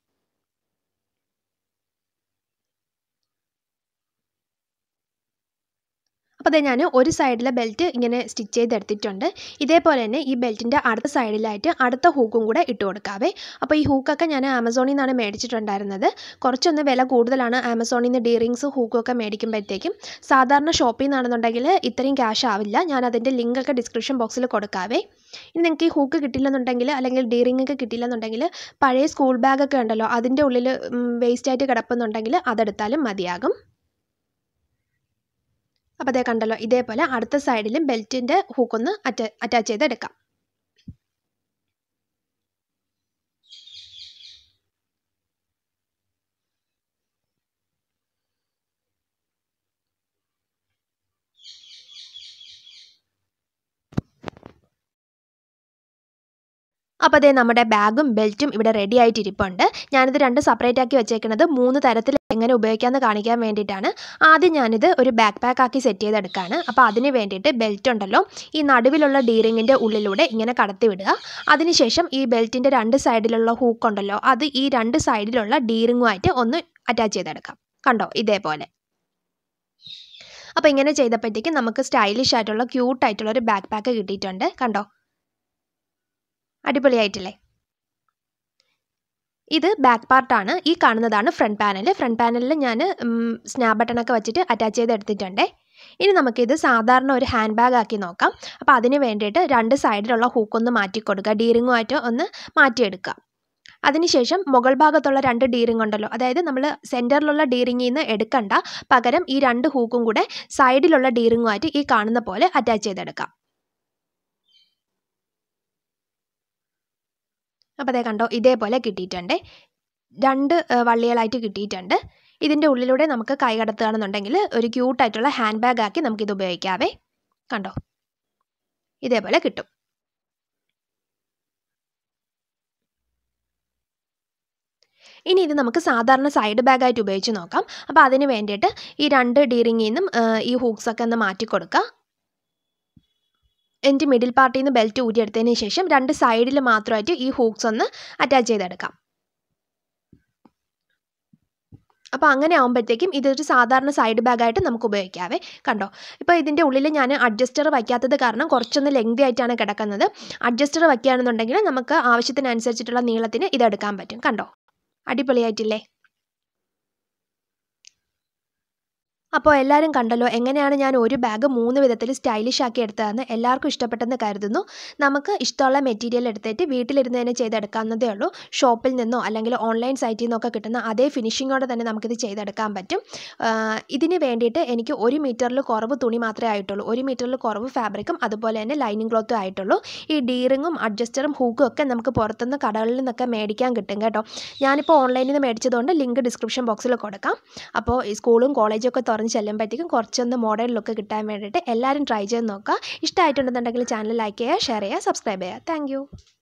അപ്പോൾ അതേ ഞാൻ ഒരു സൈഡിലെ ബെൽറ്റ് ഇങ്ങനെ സ്റ്റിച്ച് ചെയ്തെടുത്തിട്ടുണ്ട്. ഇതേപോലെ തന്നെ ഈ ബെൽറ്റിൻ്റെ അടുത്ത സൈഡിലായിട്ട് അടുത്ത ഹൂക്കും കൂടെ ഇട്ട് കൊടുക്കാവേ. അപ്പോൾ ഈ ഹൂക്കൊക്കെ ഞാൻ ആമസോണിൽ നിന്നാണ് മേടിച്ചിട്ടുണ്ടായിരുന്നത്. കുറച്ചൊന്ന് വില കൂടുതലാണ് ആമസോണിൽ നിന്ന് ഡീറിങ്സ് ഹൂക്കൊക്കെ മേടിക്കുമ്പോഴത്തേക്കും. സാധാരണ ഷോപ്പിൽ നിന്നാണെന്നുണ്ടെങ്കിൽ ഇത്രയും ക്യാഷ് ആവില്ല. ഞാൻ അതിൻ്റെ ലിങ്കൊക്കെ ഡിസ്ക്രിപ്ഷൻ ബോക്സിൽ കൊടുക്കാവേ. ഇനി നിങ്ങൾക്ക് ഈ ഹൂക്ക് കിട്ടില്ലെന്നുണ്ടെങ്കിൽ അല്ലെങ്കിൽ ഡീറിംഗ് ഒക്കെ കിട്ടില്ലെന്നുണ്ടെങ്കിൽ പഴയ സ്കൂൾ ബാഗൊക്കെ ഉണ്ടല്ലോ, അതിൻ്റെ ഉള്ളിൽ വേസ്റ്റായിട്ട് കിടപ്പുന്നുണ്ടെങ്കിൽ അതെടുത്താലും മതിയാകും. അപ്പോൾ അതേ കണ്ടല്ലോ, ഇതേപോലെ അടുത്ത സൈഡിലും ബെൽറ്റിൻ്റെ ഹൂക്കൊന്ന് അറ്റാച്ച് ചെയ്തെടുക്കാം. അപ്പോൾ അതേ നമ്മുടെ ബാഗും ബെൽറ്റും ഇവിടെ റെഡി ആയിട്ടിരിപ്പുണ്ട്. ഞാനിത് രണ്ട് സെപ്പറേറ്റ് ആക്കി വെച്ചേക്കുന്നത് 3 തരത്തിൽ എങ്ങനെ ഉപയോഗിക്കാമെന്ന് കാണിക്കാൻ വേണ്ടിയിട്ടാണ്. ആദ്യം ഞാനിത് ഒരു ബാക്ക് പാക്ക് ആക്കി സെറ്റ് ചെയ്തെടുക്കുകയാണ്. അപ്പോൾ അതിന് വേണ്ടിയിട്ട് ബെൽറ്റ് ഉണ്ടല്ലോ, ഈ നടുവിലുള്ള ഡീറിങ്ങിൻ്റെ ഉള്ളിലൂടെ ഇങ്ങനെ കടത്തി വിടുക. അതിനുശേഷം ഈ ബെൽറ്റിൻ്റെ 2 സൈഡിലുള്ള ഹൂക്ക് ഉണ്ടല്ലോ, അത് ഈ 2 സൈഡിലുള്ള ഡീറിങ്ങുമായിട്ട് ഒന്ന് അറ്റാച്ച് ചെയ്തെടുക്കാം. കണ്ടോ, ഇതേപോലെ. അപ്പോൾ ഇങ്ങനെ ചെയ്തപ്പോഴത്തേക്കും നമുക്ക് സ്റ്റൈലിഷ് ആയിട്ടുള്ള ക്യൂട്ടായിട്ടുള്ള ഒരു ബാക്ക് പാക്ക് കിട്ടിയിട്ടുണ്ട്. കണ്ടോ, അടിപൊളിയായിട്ടില്ലേ? ഇത് ബാക്ക് പാർട്ടാണ്. ഈ കാണുന്നതാണ് ഫ്രണ്ട് പാനൽ. ഫ്രണ്ട് പാനലിൽ ഞാൻ സ്നാപ്പ് ബട്ടണൊക്കെ വെച്ചിട്ട് അറ്റാച്ച് ചെയ്തെടുത്തിട്ടുണ്ട്. ഇനി നമുക്കിത് സാധാരണ ഒരു ഹാൻഡ് ബാഗ് ആക്കി നോക്കാം. അപ്പോൾ അതിന് വേണ്ടിയിട്ട് 2 സൈഡിലുള്ള ഹൂക്കൊന്ന് മാറ്റി കൊടുക്കുക, ഡീറിങ്ങുമായിട്ട് ഒന്ന് മാറ്റിയെടുക്കുക. അതിനുശേഷം മുകൾ ഭാഗത്തുള്ള 2 ഡീറിങ് ഉണ്ടല്ലോ, അതായത് നമ്മൾ സെൻറ്ററിലുള്ള ഡീറിങ്ങിൽ നിന്ന് എടുക്കണ്ട, പകരം ഈ 2 ഹൂക്കും കൂടെ സൈഡിലുള്ള ഡീറിങ്ങുമായിട്ട് ഈ കാണുന്ന പോലെ അറ്റാച്ച് ചെയ്തെടുക്കാം. അപ്പോൾ അതേ കണ്ടോ, ഇതേപോലെ കിട്ടിയിട്ടുണ്ട്. 2 വള്ളികളായിട്ട് കിട്ടിയിട്ടുണ്ട്. ഇതിൻ്റെ ഉള്ളിലൂടെ നമുക്ക് കൈ കടത്തുകയാണെന്നുണ്ടെങ്കിൽ ഒരു ക്യൂട്ടായിട്ടുള്ള ഹാൻഡ് ബാഗ് ആക്കി നമുക്കിത് ഉപയോഗിക്കാവേ. കണ്ടോ, ഇതേപോലെ കിട്ടും. ഇനി ഇത് നമുക്ക് സാധാരണ സൈഡ് ബാഗായിട്ട് ഉപയോഗിച്ച് നോക്കാം. അപ്പോൾ അതിന് വേണ്ടിയിട്ട് ഈ 2 ഡീറിങ്ങിൽ നിന്നും ഈ ഹൂക്സൊക്കെ ഒന്ന് മാറ്റി കൊടുക്കുക. എൻ്റെ മിഡിൽ പാർട്ടിൽ നിന്ന് ബെൽറ്റ് ഊരിയെടുത്തതിന് ശേഷം 2 സൈഡിൽ മാത്രമായിട്ട് ഈ ഹൂക്സ് ഒന്ന് അറ്റാച്ച് ചെയ്തെടുക്കാം. അപ്പോൾ അങ്ങനെ ആകുമ്പോഴത്തേക്കും ഇതൊരു സാധാരണ സൈഡ് ബാഗായിട്ട് നമുക്ക് ഉപയോഗിക്കാവേ. കണ്ടോ, ഇപ്പോൾ ഇതിൻ്റെ ഉള്ളിൽ ഞാൻ അഡ്ജസ്റ്റർ വയ്ക്കാത്തത് കാരണം കുറച്ചൊന്ന് ലെങ്തി ആയിട്ടാണ് കിടക്കുന്നത്. അഡ്ജസ്റ്റർ വയ്ക്കുകയാണെന്നുണ്ടെങ്കിൽ നമുക്ക് ആവശ്യത്തിനനുസരിച്ചിട്ടുള്ള നീളത്തിന് ഇതെടുക്കാൻ പറ്റും. കണ്ടോ, അടിപൊളിയായിട്ടില്ലേ? അപ്പോൾ എല്ലാവരും കണ്ടല്ലോ എങ്ങനെയാണ് ഞാൻ ഒരു ബാഗ് 3 വിധത്തിൽ സ്റ്റൈലിഷ് ആക്കി എടുത്തതെന്ന്. എല്ലാവർക്കും ഇഷ്ടപ്പെട്ടെന്ന് കരുതുന്നു. നമുക്ക് ഇഷ്ടമുള്ള മെറ്റീരിയൽ എടുത്തിട്ട് വീട്ടിലിരുന്ന് തന്നെ ചെയ്തെടുക്കാവുന്നതേ ഉള്ളൂ. ഷോപ്പിൽ നിന്നോ അല്ലെങ്കിൽ ഓൺലൈൻ സൈറ്റിൽ നിന്നൊക്കെ കിട്ടുന്ന അതേ ഫിനിഷിങ്ങോടെ തന്നെ നമുക്കിത് ചെയ്തെടുക്കാൻ പറ്റും. ഇതിന് വേണ്ടിയിട്ട് എനിക്ക് 1 മീറ്ററിൽ കുറവ് തുണി മാത്രമേ ആയിട്ടുള്ളൂ. 1 മീറ്ററിൽ കുറവ് ഫാബ്രിക്കും അതുപോലെ തന്നെ ലൈനിങ് ക്ലോത്തും ആയിട്ടുള്ളൂ. ഈ ഡീറിങ്ങും അഡ്ജസ്റ്ററും ഹൂക്കും ഒക്കെ നമുക്ക് പുറത്തുനിന്ന് കടകളിൽ നിന്നൊക്കെ മേടിക്കാൻ കിട്ടും കേട്ടോ. ഞാനിപ്പോൾ ഓൺലൈനിൽ നിന്ന് മേടിച്ചതുകൊണ്ട് ലിങ്ക് ഡിസ്ക്രിപ്ഷൻ ബോക്സിൽ കൊടുക്കാം. അപ്പോൾ ഈ സ്കൂളും കോളേജും ഒക്കെ തുറന്ന് ചെല്ലുമ്പോഴത്തേക്കും കുറച്ചൊന്ന് മോഡേൺ ലുക്ക് കിട്ടാൻ വേണ്ടിയിട്ട് എല്ലാവരും ട്രൈ ചെയ്ത് നോക്കുക. ഇഷ്ടമായിട്ടുണ്ടെന്നുണ്ടെങ്കിൽ ചാനൽ ലൈക്ക് ചെയ്യുക, ഷെയർ ചെയ്യുക, സബ്സ്ക്രൈബ് ചെയ്യുക. താങ്ക്